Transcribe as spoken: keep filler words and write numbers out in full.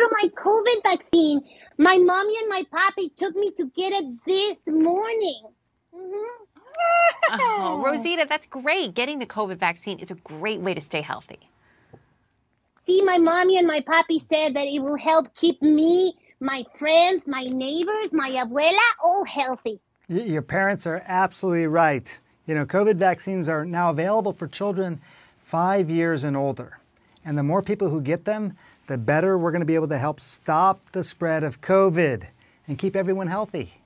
from my COVID vaccine. My mommy and my papi took me to get it this morning. Mm-hmm. Oh, Rosita, that's great. Getting the COVID vaccine is a great way to stay healthy. See, my mommy and my papi said that it will help keep me, my friends, my neighbors, my abuela, all healthy. Your parents are absolutely right. You know, COVID vaccines are now available for children five years and older. And the more people who get them, the better we're going to be able to help stop the spread of COVID and keep everyone healthy.